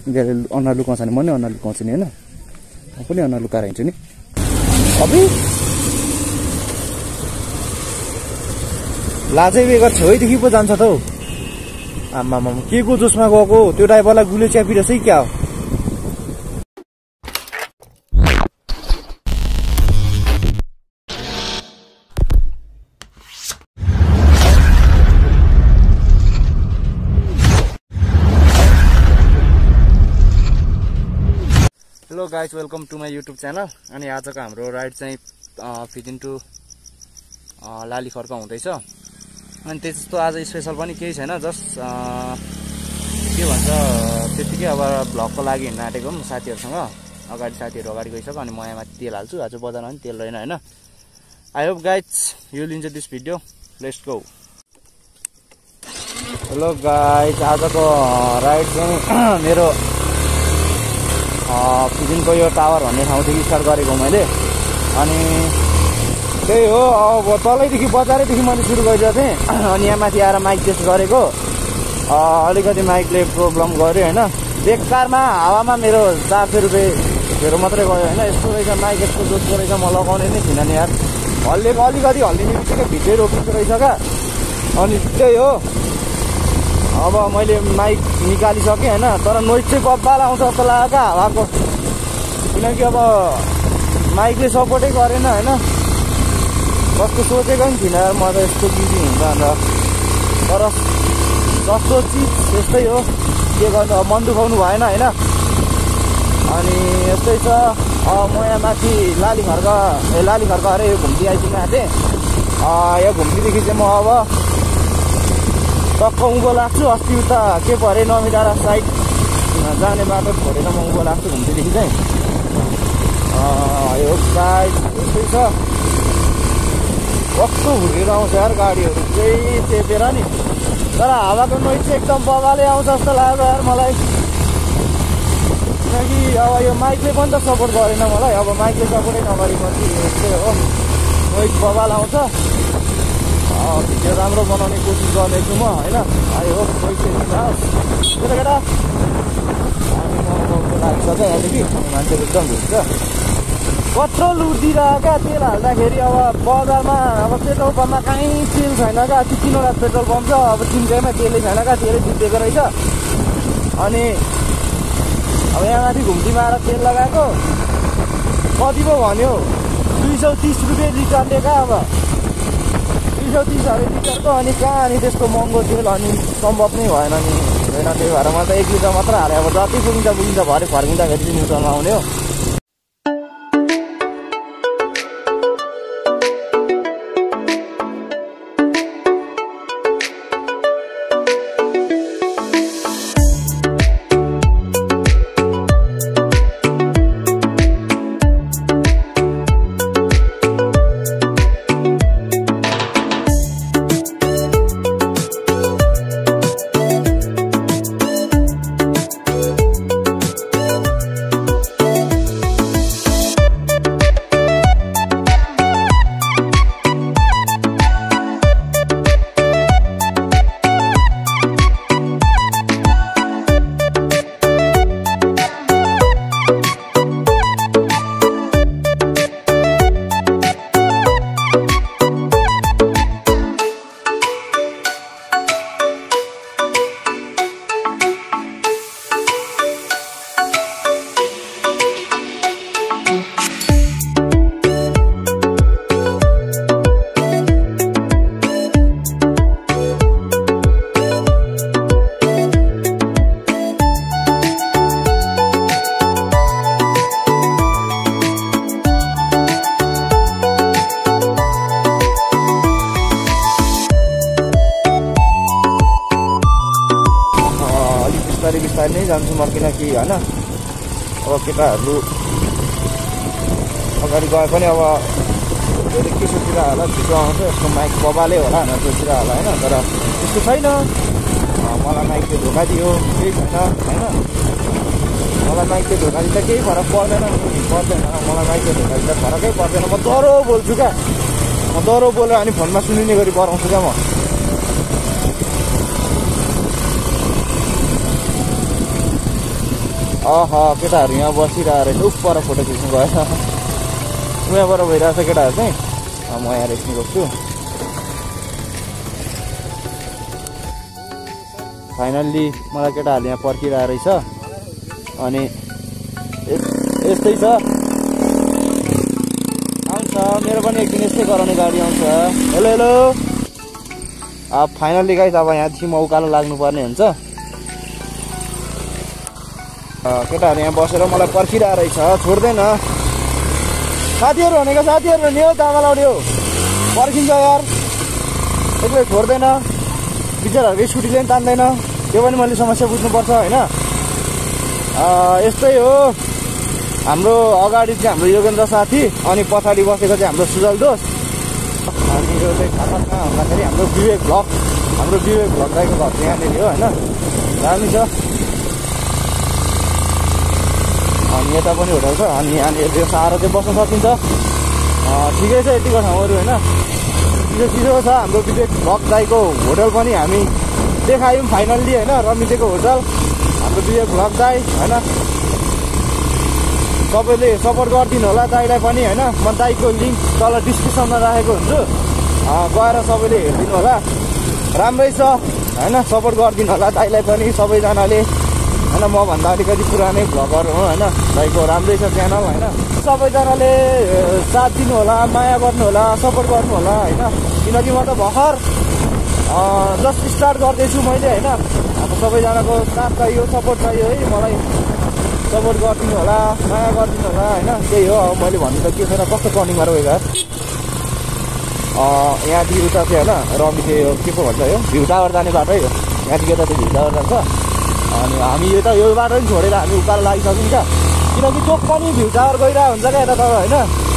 अनुहार लुकाउँछ भने म नै अनुहार लुकाउँछु नि होइन, म पनि अनुहार लुकाएर हिँड्छु नि। अबि लाजै बेगर छेउदेखि पो जान्छ त हौ। आम्मामा के को जोसमा गएको, त्यो ड्राइभरलाई गुले च्यापिरहेछ है क्या हो। Hello guys, welcome to my YouTube channel. अनि आजको हाम्रो राइड चाहिँ फिजिङ टु लाली खर्क हुँदैछ। अनि त्यस्तो आज स्पेसल पनि केही छैन, जस्ट के भन्छ त्यतिकै अब भ्लगको लागि हिँड्न आँटेको साथीहरूसँग। अगाडि साथीहरू अगाडि गइसक्यो, अनि म यहाँ माथि तेल हाल्छु। आज बजारमा पनि तेल रहेन होइन। I hope guys you will enjoy this video, let's go. Hello guys, आजको राइड चाहिँ मेरो फिजिङको यो टावर भन्ने ठाउँदेखि स्टार्ट गरेको मैले। अनि त्यही हो, अब तलैदेखि बजारैदेखि मैले सुरु गरेको थिएँ। अनि यहाँ माथि आएर माइक टेस्ट गरेको, अलिकति माइकले प्रब्लम गर्यो होइन। बेकारमा हावामा मेरो 400 रुपियाँ फेरो मात्रै गयो होइन। यस्तो रहेछ माइक, यस्तो जोसको रहेछ, म लगाउने नै थिइनँ नि यार। हल्लिएको अलिकति हल्लिने बित्तिकै भित्रै रोकिएको रहेछ क्या। अनि त्यही हो, अब मैले माइक निकालिसकेँ होइन। तर नोइज चाहिँ बब्बाल आउँछ जस्तो लाग्यो क्या हावाको, किनकि अब माइकले सपोर्टै गरेन होइन। कस्तो सोचेको पनि थिइनँ यार म त यस्तो बिजी हुन्छ अन्त। तर जस्तो चिज त्यस्तै हो, के गर्नु, अब मन दुखाउनु भएन होइन। अनि यस्तै छ, म यहाँ माथि लाली खर्क अरे यो घुम्ती आइपुग्न आँटेँ। यो घुम्तीदेखि चाहिँ म अब टक्क उँभो लाग्छु। अस्ति उता के परे नमिडाँडा साइड जाने बाटो छोडेर म उँभो लाग्छु घुम्तीदेखि चाहिँ। यो साइड यस्तै छ, कस्तो हुर्केर आउँछ यार गाडीहरू चाहिँ चेपेर नि। तर हावाको नोइज चाहिँ एकदम बगाले आउँछ जस्तो लाग्यो यार मलाई, किनकि अब यो माइकले पनि त सपोर्ट गरेन मलाई। अब माइकले सपोर्टै नगरेपछि यस्तै हो, नोइज बगाल आउँछ। भिडियो राम्रो बनाउने कोसिस गर्दैछु म होइन। आयो हो पैसा केटा हामी मगाउनु लागिसक्यो यहाँदेखि। मान्छेहरू एकदम भिड्छ, कत्रो लुटिरहेको क्या तेल हाल्दाखेरि। अब बजारमा अब पेट्रोल पम्पमा कहीँ तेल छैन क्या, 3-3वटा पेट्रोल पम्प छ। अब 3 तेलै छैन क्या, तेलै बिग्रेको रहेछ। अनि अब यहाँ माथि घुम्तीमा आएर तेल लगाएको कति पो भन्यो, 230 रुपियाँ लिटरले क्या। अब 230 अरे लिटरको, अनि कहाँ अनि त्यस्तो महँगो तेल, अनि सम्भव नै भएन नि होइन। त्यही भएर म त 1 लिटर मात्र हालेँ। अब जति पुगिन्छ भरे फर्किँदाखेरि चाहिँ न्युट्रलमा आउने हो। बिस्तारै नै जान्छु म, किनकि होइन अब केटाहरू अगाडि गए पनि अब के सोचिरह होला, छिटो आउँछ यसको माइक बबाले होला भनेर सोचिरह होला होइन। तर त्यस्तो छैन, मलाई माइकले धोका दियो केही छैन होइन। मलाई माइकले धोका दिँदा केही फरक पर्दैन, मलाई माइकले धोका दिँदा फरकै पर्दैन। म डह्रो बोल्छु क्या, म डह्रो बोलेर अनि फोनमा सुनिने गरी कराउँछु क्या म। केटाहरू यहाँ बसिरहेको रहेछ। उफ पर फोटो खिच्नु गयो। यहाँबाट भइरहेको छ केटाहरू चाहिँ। म यहाँ रेस्टिङ गर्छु। फाइनल्ली मलाई केटाहरूले यहाँ पर्खिरहेको रहेछ। अनि यस्तै छ, आउँछ मेरो पनि एक दिन यस्तै गराउने गाडी आउँछ। Hello hello. अब फाइनल्ली गाइस अब यहाँदेखि म उकालो लाग्नुपर्ने हुन्छ। केटाहरू यहाँ बसेर मलाई पर्खिरहेको रहेछ, छोड्दैन। साथीहरू भनेको साथीहरू नि हो, तामा लाउने हो, पर्खिन्छ यार, एक्लै छोड्दैन। बिचराहरूको स्कुटीले पनि तान्दैन, त्यो पनि मैले समस्या बुझ्नुपर्छ होइन। यस्तै हो हाम्रो अगाडि चाहिँ हाम्रो योगेन्द्र साथी, अनि पछाडि बसेको चाहिँ हाम्रो सुजल दोस्त। अनि यो चाहिँ खाता कहाँ भन्दाखेरि हाम्रो विवेक भ्लग दाइको घर चाहिँ यहाँनिर हो होइन। दामी छ। अनि यता पनि होटल छ। अनि यहाँनिर त्यो सारो चाहिँ बस्न सकिन्छ। ठिकै छ यतिको ठाउँहरू होइन। चिसो छ। हाम्रो विवेक भ्लग दाइको होटल पनि हामी देखायौँ फाइनल्ली होइन। रमितेको होटल हाम्रो विवेक भ्लग दाइ होइन। सबैले सपोर्ट गरिदिनु होला दाइलाई पनि होइन। म दाइको लिङ्क तल डिस्क्रिप्सनमा राखेको हुन्छु, गएर सबैले हेरिदिनु होला। राम्रै छ होइन। सपोर्ट गरिदिनु होला दाइलाई पनि सबैजनाले होइन। मभन्दा अलिकति पुरानै भ्लगर हो होइन। दाइको राम्रै छ च्यानल होइन। सबैजनाले साथ दिनु होला, माया गर्नु होला, सपोर्ट गर्नु होला होइन। किनकि म त भर्खर जस्ट स्टार्ट गर्दैछु मैले होइन। अब सबैजनाको साथ चाहियो, सपोर्ट चाहियो है। मलाई सपोर्ट गरिदिनु होला, माया गरिदिनु होला होइन। त्यही हो। अब मैले भन्नु त के छैन। कस्तो टर्निङमा रोएको यहाँदेखि उता चाहिँ होइन रमिते के पो भन्छ यो भ्यू टावर जाने बाटै हो। यहाँदेखि यता चाहिँ भ्यू टावर जान्छ। अनि हामी यता यो बाटो पनि छोडेर हामी उकालो लागिसक्यौँ क्या। किनकि चोक पनि भ्यू टावर गइरहेको हुन्छ क्या यता तल होइन।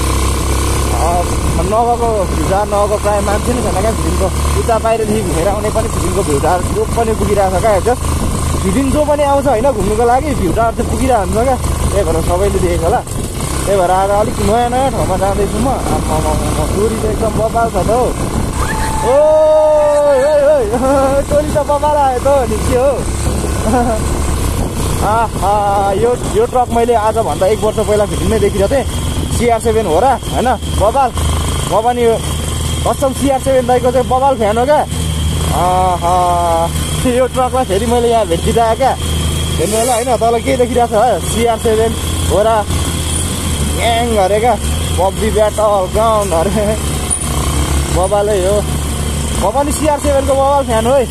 नगएको भ्यू टावर नगएको प्रायः मान्छे नै छैन क्या। फिलिङको उता बाहिरदेखि घुमेर आउने पनि फिलिङको भ्यू टावर चोक पनि पुगिरहेको छ क्या। जस्ट फिलिङ जो पनि आउँछ होइन घुम्नुको लागि भ्यू टावर चाहिँ पुगिरहेको हुन्छ क्या। त्यही भएर सबैले देखेको होला। त्यही भएर आज अलिक नयाँ नयाँ ठाउँमा जाँदैछु म। टोली चाहिँ एकदम बबाल छ त हौ। ओ टोली त बबाल आयो त नि के हो। यो ट्रक मैले आजभन्दा 1 वर्ष पहिला फिल्ममै देखिरहेको थिएँ। CR7 हो र होइन। बबाल। म पनि कस्टम CR7 दाइको चाहिँ बबाल फ्यान हो क्या। यो ट्रकलाई फेरि मैले यहाँ भेटिरहेको क्या। हेर्नु होला होइन। तल के देखिरहेको छ CR7 हो र ग्याङ अरे क्या। पब्जी ब्याटल ग्राउन्ड अरे बबालै हो। म पनि CR7 को बबाल फ्यान हो है।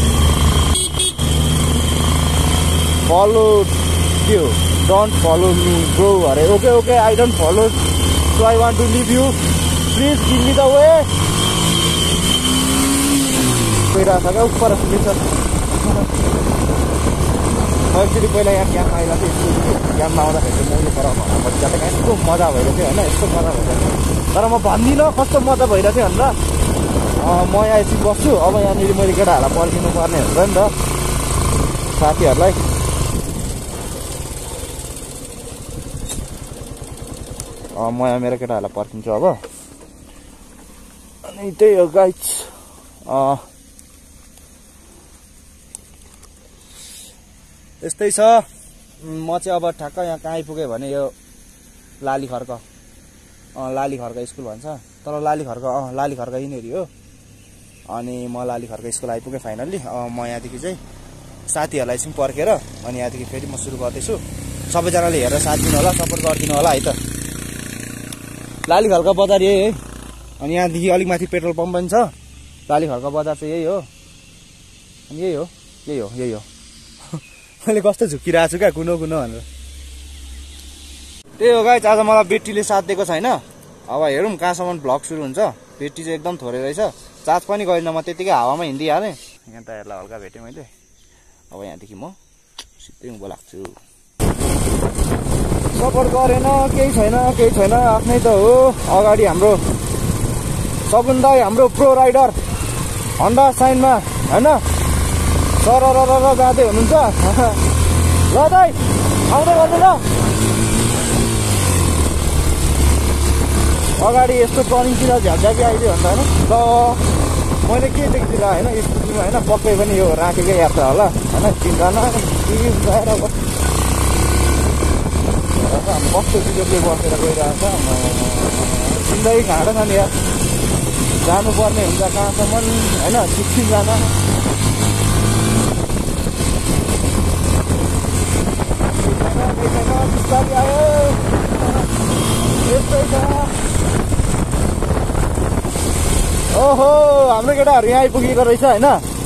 फलो के हो डोन्ट फलो मी ब्रो अरे। Okay I don't follow so I want to leave you please give me the way. गइरहेको छ क्या उपर सुनिन्छ। एक्चुली पहिला यहाँ क्याम्पमा आइला थियो स्कुल क्याम्पमा आउँदाखेरि चाहिँ मैले पर घरपछि जाँदा यस्तो मजा भइरहेको थियो होइन। यस्तो मजा भइरहेको थियो। तर म भन्दिनँ कस्तो मजा भइरहेको थियो भनेर। म यहाँ एकछिन बस्छु। अब यहाँनिर मैले केटाहरूलाई पर्खिनु पर्ने हुन्छ नि त साथीहरूलाई। म यहाँ मेरो केटाहरूलाई पर्खिन्छु अब। अनि त्यही हो गाइस। यस्तै छ। म चाहिँ अब ठ्याक्क यहाँ कहाँ आइपुगेँ भने यो लाली खर्क स्कुल भन्छ तर लाली खर्क यिनीहरू हो। अनि म लाली खर्क स्कुल आइपुगेँ फाइनल्ली। म यहाँदेखि चाहिँ साथीहरूलाई चाहिँ पर्खेर अनि यहाँदेखि फेरि म सुरु गर्दैछु। सबैजनाले हेरेर साथ दिनु होला, सपोर्ट गरिदिनु होला है त। लाली खर्क बजार यही है। अनि यहाँदेखि अलिक माथि पेट्रोल पम्प पनि छ। लाली खर्क बजार चाहिँ यही हो। अनि यही हो मैले कस्तो झुकिरहेको छु क्या कुनो भनेर। त्यही हो गाइस। आज मलाई बेटीले साथ दिएको छैन। अब हेरौँ कहाँसम्म भ्लग सुरु हुन्छ। बेटी चाहिँ एकदम थोरै रहेछ। चार्ज पनि गरिन। म त्यतिकै हावामा हिँडिहालेँ। यहाँ टायरलाई हल्का भेटेँ मैले। अब यहाँदेखि म सिधै उँभो लाग्छु। सपोर्ट गरेन केही छैन आफ्नै त हो। अगाडि हाम्रो सगुन दाई हाम्रो प्रो राइडर हन्डा साइनमा होइन सर जाँदै हुनुहुन्छ। ल दाइ आउँदै गर्नु ल। अगाडि यस्तो टर्निङतिर झ्याकझ्याकी आइदियो भने त होइन। ल मैले के देखिदिएर होइन स्कुटीमा होइन पक्कै पनि यो राखेकै यात्रा होला होइन। चिन्ता कस्तो सुजोगले बसेर गइरहेछ जिन्दगी घाँडो छ नि यार जानुपर्ने हुन्छ कहाँसम्म होइन सिक्किम जान बिस्तारै आयो यस्तै छ ओहो हाम्रो केटाहरू यहाँ आइपुगेको रहेछ होइन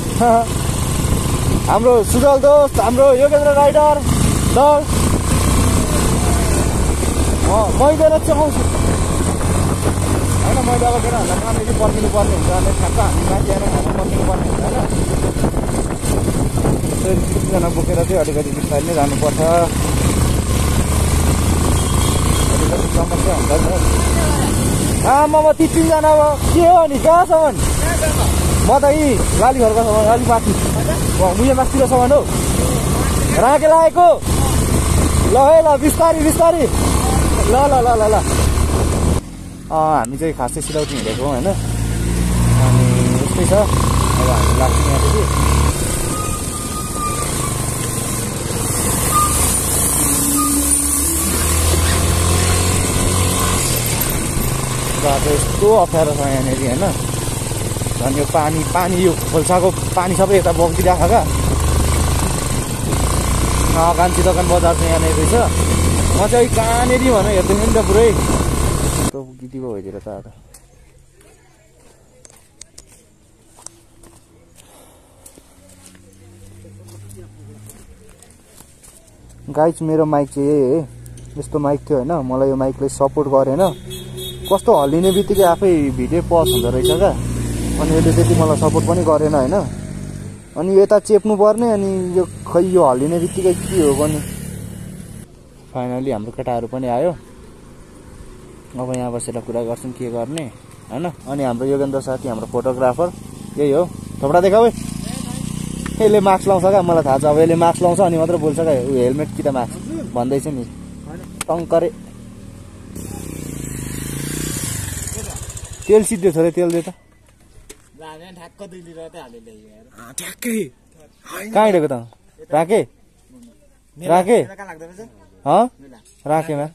हाम्रो सुजल दोस्त हाम्रो योगेन्द्र राइडर दल मैले चलाउँछु होइन मैले अब केटाहरूलाई कहाँनिर पर्खिनु पर्ने हुन्छ अनि ठ्याक्क हामी माथि आएर खाना पर्खिनु पर्ने हुन्छ होइन त्यसरी 30 जना बोकेर चाहिँ अलिकति बिस्तारै नै जानुपर्छ अलिकति समस्या हुन्छ नि आमामा 30 जना अब के हो नि कहाँसम्म म त यी लाली घरकोसम्म अलिक माथि मुया मास्तिरसम्म हौ राखे लागेको ल है ल बिस्तारी बिस्तारी ल ल ल ल ल हामी चाहिँ खासै सिलौटी हिँडेको होइन अनि यस्तै छ अब हामी लाग्छौँ यहाँदेखि बाटो यस्तो अप्ठ्यारो छ यहाँनिर होइन झन् यो पानी यो खोल्साको पानी सबै यता बगिरहेको क्या कान्छी दोकान बजार चाहिँ यहाँनिर रहेछ म चाहिँ कहाँनिर भनेर हेर्दैन नि त पुरै गिटीको भइदिएर त अब गाइज मेरो माइक चाहिँ यही है यस्तो माइक थियो होइन मलाई यो माइकले सपोर्ट गरेन कस्तो हल्लिने बित्तिकै आफै भिडियो पज हुँदो रहेछ क्या अनि यसले त्यति मलाई सपोर्ट पनि गरेन होइन अनि यता चेप्नु पर्ने अनि यो खै यो हल्लिने बित्तिकै के हो भने फाइनली हाम्रो केटाहरू पनि आयो अब यहाँ बसेर कुरा गर्छौँ के गर्ने होइन अनि हाम्रो योगेन्द्र साथी हाम्रो फोटोग्राफर यही हो थोपडा देखाऊ यसले मास्क लाउँछ क्या मलाई थाहा छ अब यसले मास्क लाउँछ अनि मात्र बोल्छ क्या ऊ हेलमेट कि त मास्क भन्दैछ नि टङ्करे तेल सिद्धो छ रे तेल दे त ठ्याक्कै कहाँ हिँडेको त राखे राखे राखेमा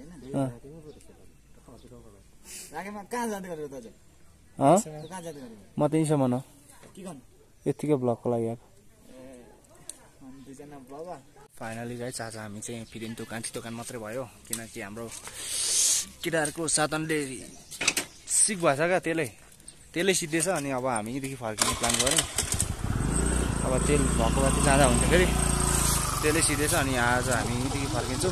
म त यहीँसम्म हो यतिकै ब्लगको लागि आएको फाइनली गाइस आज हामी चाहिँ फेरि दोकान मात्रै भयो किनकि हाम्रो केटाहरूको साधनले सिक भएछ क्या तेलै सिद्धेछ अनि अब हामी यहीँदेखि फर्किने प्लान गऱ्यौँ अब तेल भएको माथि जाँदा हुन्छ फेरि तेलै सिद्धेछ अनि आज हामी यहीँदेखि फर्किन्छौँ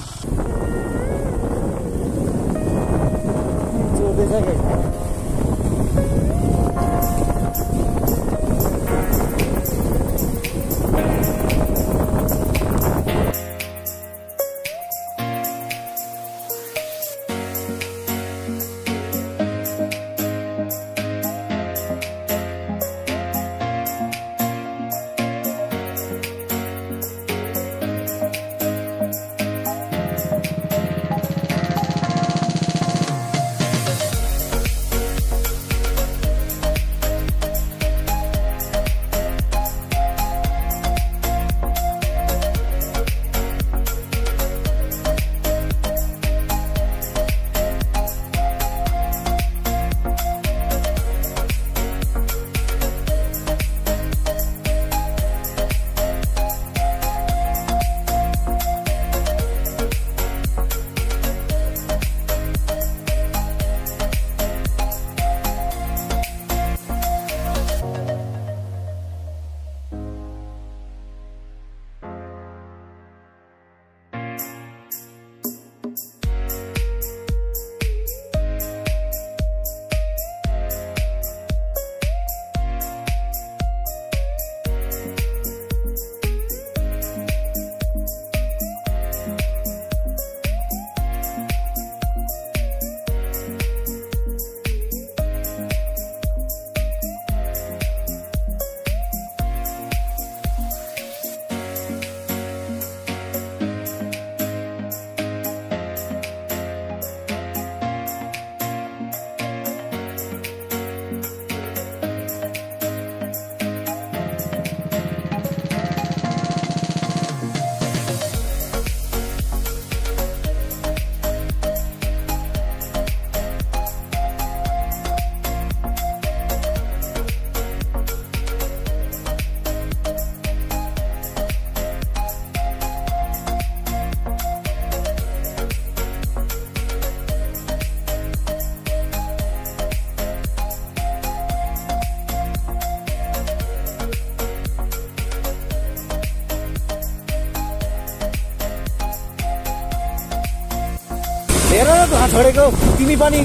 हेर न धुवा छोडेको तिमी पनि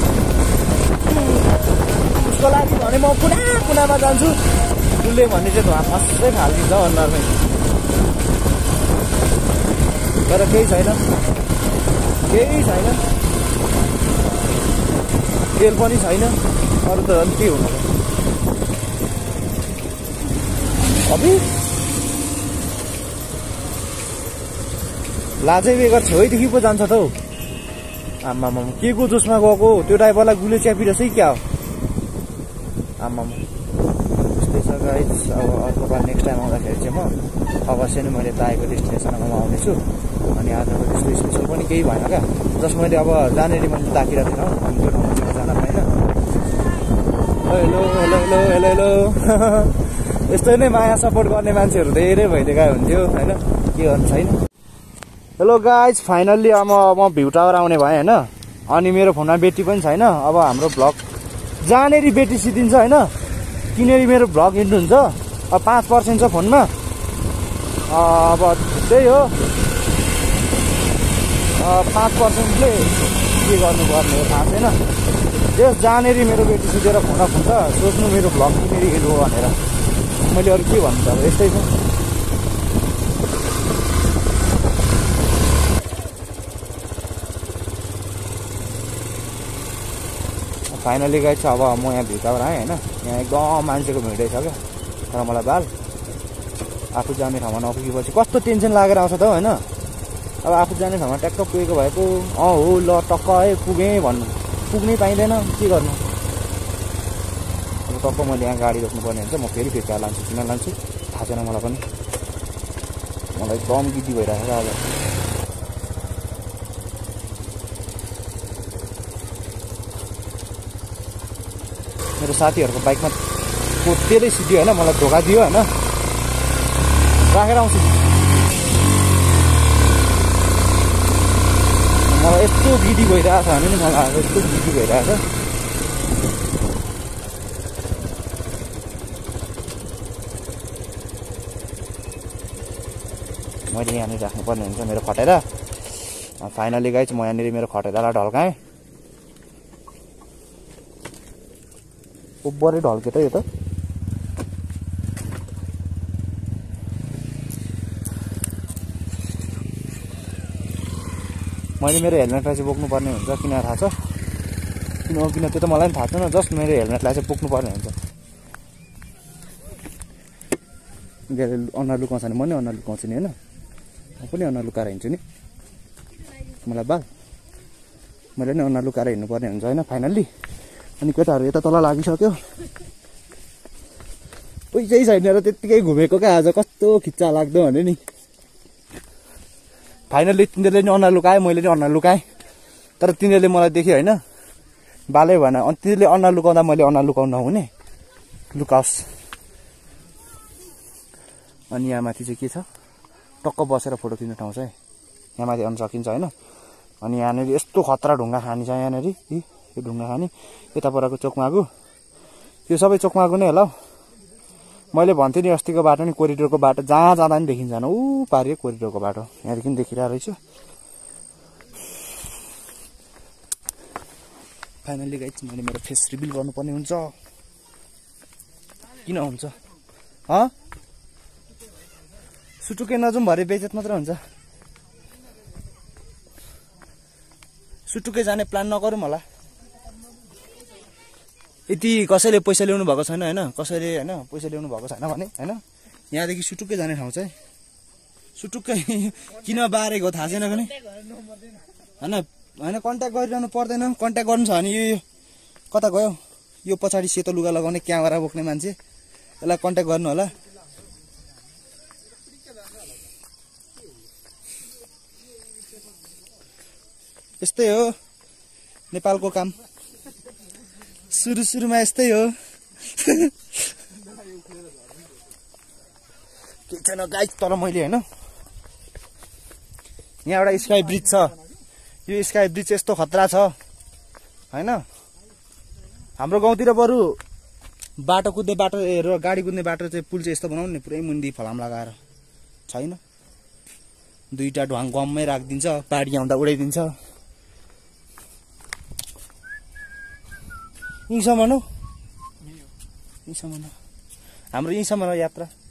उसको लागि भने म कुनामा जान्छु उसले भने चाहिँ धुवा फस्टै फालिदिन्छ अनुहारमै तर केही छैन तेल पनि छैन अरू त झन् के हुनु अबि लाजै बेगर छेउदेखि पो जान्छ त हौ आम्मामा के को जोसमा गएको त्यो ड्राइभरलाई गुले च्यापिरहेछ है क्या हो आम्मामा त्यस्तै छ गाइस अब अर्को बार नेक्स्ट टाइम आउँदाखेरि चाहिँ म अवश्य नै मैले चाहेको डेस्टिनेसनमा आउनेछु अनि आजको त्यस्तो स्पेसल पनि केही भएन क्या जस्ट मैले अब जानेरी मैले ताकिरहेको थिएन अनि त्यो ठाउँमा चाहिँ जान पाइनँ hello hello hello hello hello यस्तै नै माया सपोर्ट गर्ने मान्छेहरू धेरै भइदिएका हुन्थ्यो होइन के गर्नु छैन हेलो गाइज फाइनल्ली अब म भ्यू टावर आउने भएँ होइन अनि मेरो फोनमा ब्याट्री पनि छैन अब हाम्रो भ्लग जहाँनेरि ब्याट्री सिद्धिन्छ होइन किनेरि मेरो भ्लग हिँड्नुहुन्छ अब 5% छ फोनमा अब त्यही हो 5%ले के गर्नुपर्ने हो थाहा छैन त्यस जहाँनेरि मेरो ब्याट्री सिधेर फोन हुन्छ सोच्नु मेरो भ्लग किनेरि हिँड्नु हो भनेर मैले अरू के भन्नु त अब यस्तै छ फाइनली गएछ अब म यहाँ भिटावर आएँ होइन यहाँ एकदम मान्छेको भिडै छ क्या तर मलाई बाल आफू जाने ठाउँमा नपुगेपछि कस्तो टेन्सन लागेर आउँछ त होइन अब आफू जाने ठाउँमा ट्याक्क पुगेको भए पो हो ल टक्क है पुगेँ भन्नु पुग्नै पाइँदैन के गर्नु अब टक्क मैले यहाँ गाडी रोक्नुपर्ने हुन्छ म फेरि फिर्ता लान्छु किन लान्छु थाहा छैन मलाई पनि मलाई एकदम गिटी भइरहेको छ आज मेरो साथीहरूको बाइकमा तेलै सिध्यो होइन मलाई धोका दियो होइन राखेर आउँछु मलाई यस्तो गिटी भइरहेको छ भने नि मलाई यस्तो गिटी भइरहेको छ मैले यहाँनिर राख्नुपर्ने हुन्छ मेरो खटेरा फाइनली गाइज म यहाँनिर मेरो खटेरालाई ढल्काएँ ओभरै ढल्क्यो त यो त मैले मेरो हेलमेटलाई चाहिँ बोक्नुपर्ने हुन्छ किन थाहा छ किन हो किन त्यो त मलाई पनि थाहा छैन जस्ट मेरो हेलमेटलाई चाहिँ बोक्नुपर्ने हुन्छ अनुहार लुकाउँछ नि म नै अनुहार लुकाउँछु नि होइन म पनि अनुहार लुकाएर हिँड्छु नि मलाई बाल मैले नै अनुहार लुकाएर हिँड्नुपर्ने हुन्छ होइन फाइनल्ली अनि केटाहरू यता तल लागिसक्यो पैसै छैन र त्यत्तिकै घुमेको क्या आज कस्तो खिच्चा लाग्दो भने नि फाइनल्ली तिनीहरूले नि अनुहार लुकायो मैले नि अनुहार लुकाएँ तर तिनीहरूले मलाई देख्यो होइन बालै भएन अनि तिनीहरूले अनुहार लुकाउँदा मैले अनुहार लुकाउनु नहुने लुकाओस् अनि यहाँ माथि चाहिँ के छ टक्क बसेर फोटो खिच्ने ठाउँ छ है यहाँ माथि आउनु सकिन्छ होइन अनि यहाँनिर यस्तो खतरा ढुङ्गा खानी छ यहाँनिर यो ढुङ्गा खानी यता परको चोकमागु यो सबै चोकमागु नै होला हौ मैले भन्थेँ नि अस्तिको बाटो नि कोरिडोरको बाटो जहाँ जाँदा नि देखिन्छ ऊ पारियो कोरिडोरको बाटो यहाँदेखि पनि देखिरहेको रहेछ फाइनल्ली गाइज मैले मेरो फेस रिभिल गर्नुपर्ने हुन्छ किन हुन्छ सुटुकै नजाउँ भरे बेइज्जत मात्र हुन्छ सुटुकै जाने प्लान नगरौँ होला यति कसैले पैसा ल्याउनु भएको छैन होइन कसैले होइन पैसा ल्याउनु भएको छैन भने होइन यहाँदेखि सुटुक्कै जाने ठाउँ चाहिँ सुटुक्कै किन बारेको थाहा छैन भने होइन होइन कन्ट्याक्ट गरिरहनु पर्दैन कन्ट्याक्ट गर्नु छ भने यो कता गयो यो पछाडि सेतो लुगा लगाउने क्यामेरा बोक्ने मान्छे यसलाई कन्ट्याक्ट गर्नु होला यस्तै हो नेपालको काम सुरुमा यस्तै हो के छैन गाइस तर मैले होइन यहाँ एउटा स्काई ब्रिज छ यो स्काई ब्रिज यस्तो खतरा छ होइन हाम्रो गाउँतिर बरु बाटो कुद्ने बाटो र गाडी कुद्ने बाटो चाहिँ पुल चाहिँ यस्तो बनाउनु नि पुरै मुन्दी फलाम लगाएर छैन दुईटा ढुवाङ गममै राखिदिन्छ पाडी आउँदा उडाइदिन्छ यहीँसम्म हो यहीँसम्म हो हाम्रो यहीँसम्म हो यात्रा